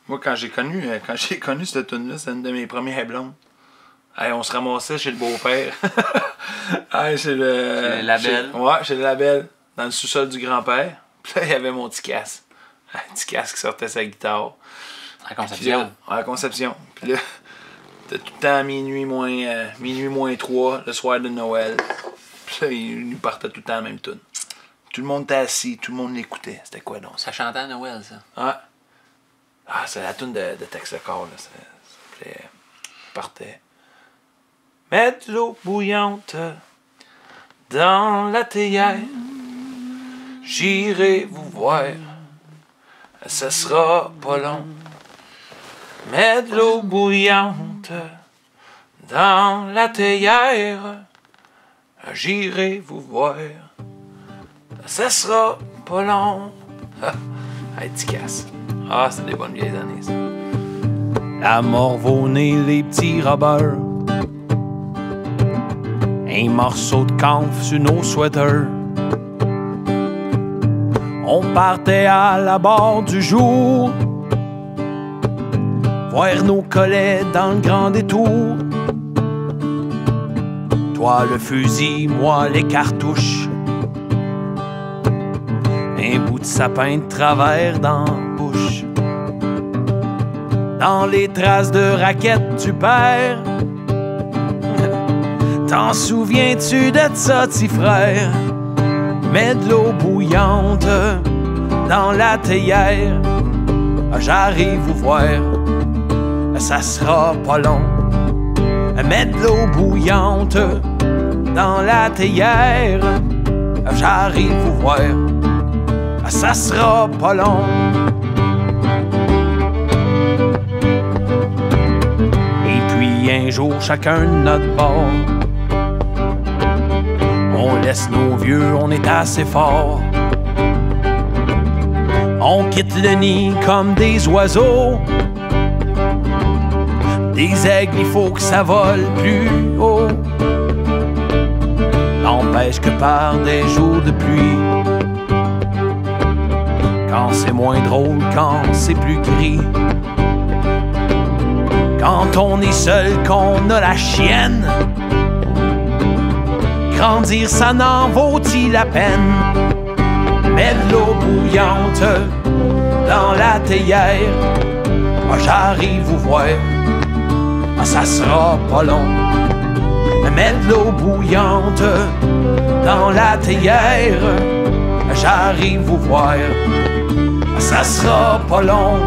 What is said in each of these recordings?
Moi, quand j'ai connu cette tune-là, c'est une de mes premières blondes. Hey, on se ramassait chez le beau-père. Hey, chez le label. Ouais, chez le label, dans le sous-sol du grand-père. Puis là, il y avait mon petit casse. Un petit casse qui sortait sa guitare. À Conception. À Conception. Puis là, t'as tout le temps minuit moins 3, le soir de Noël. Puis là, il nous partait tout le temps la même tune. Tout le monde était assis, tout le monde l'écoutait. C'était quoi donc ça? Ça chantait à Noël, ça. Ouais. Ah, c'est la tune de Texaco, là. Ça s'appelait Partait. Mettre l'eau bouillante dans la théière. J'irai vous voir. Ça sera pas long. Mettre l'eau bouillante dans la théière. J'irai vous voir. Ça sera pas long. Hey, tu casses. Ah, c'est des bonnes vieilles années, ça. La morvonnée, les petits robbers. Un morceau de camphre sur nos sweaters. On partait à la barre du jour. Voir nos collègues dans le grand détour. Toi le fusil, moi les cartouches. Un bout de sapin de travers dans la bouche. Dans les traces de raquettes du père. T'en souviens-tu de ça, petit frère? Mets de l'eau bouillante dans la théière. J'arrive vous voir, ça sera pas long. Mets de l'eau bouillante dans la théière. J'arrive vous voir, ça sera pas long. Et puis un jour, chacun de notre bord, on laisse nos vieux, on est assez fort. On quitte le nid comme des oiseaux. Des aigles, il faut que ça vole plus haut. N'empêche que par des jours de pluie, quand c'est moins drôle, quand c'est plus gris, quand on est seul, qu'on a la chienne, grandir, ça n'en vaut-il la peine? Mets de l'eau bouillante dans la théière. J'arrive vous voir, ça sera pas long. Mets de l'eau bouillante dans la théière. J'arrive vous voir, ça sera pas long.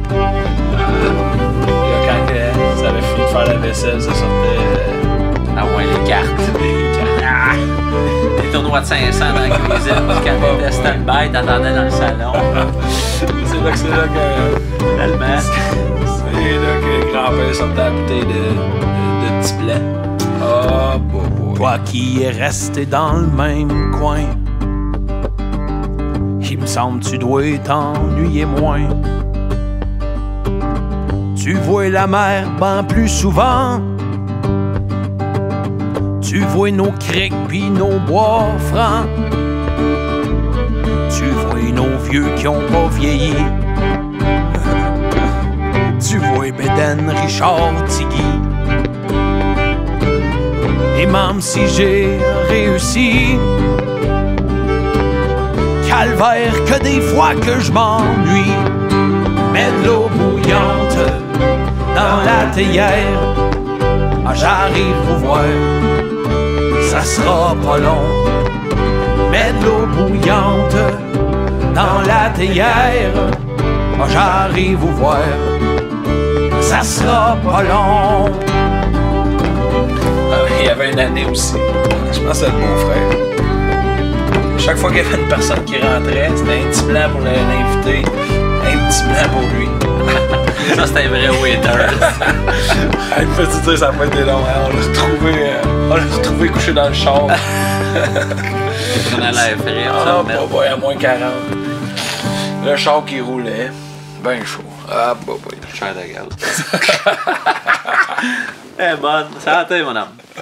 Quand ça avait fini de faire la vaisselle, ça sortait. Ah ouais, les cartes. Des tournois de 500 dans la cuisine, quand t'étais stand-by, t'attendais dans le salon. C'est là que. Tellement. C'est là que le grand-père sortait la bouteille de petit blanc. Oh, boy. Toi qui es resté dans le même coin, il me semble tu dois t'ennuyer moins. Tu vois la mer ben plus souvent. Tu vois nos criques pis nos bois francs. Tu vois nos vieux qui ont pas vieilli. Tu vois Béden, Richard, Tigui. Et même si j'ai réussi, calvaire que des fois que je m'ennuie. Mets de l'eau bouillante dans la théière. J'arrive vous voir, ça sera pas long. Mets de l'eau bouillante dans la théière. J'arrive vous voir, ça sera pas long. Il y avait une année aussi, je pense à le beau-frère. Chaque fois qu'il y avait une personne qui rentrait, c'était un petit blanc pour l'inviter, un petit blanc pour lui. Ça, c'était un vrai waiter. Il me fait dire, ça n'a pas été long. Hein? On l'a retrouvé couché dans le char. On a l'air frais. Ah, bah, à moins 40. Le char qui roulait, ben chaud. Ah, bah, Cher de gaz. Eh bonne. Santé, mon homme.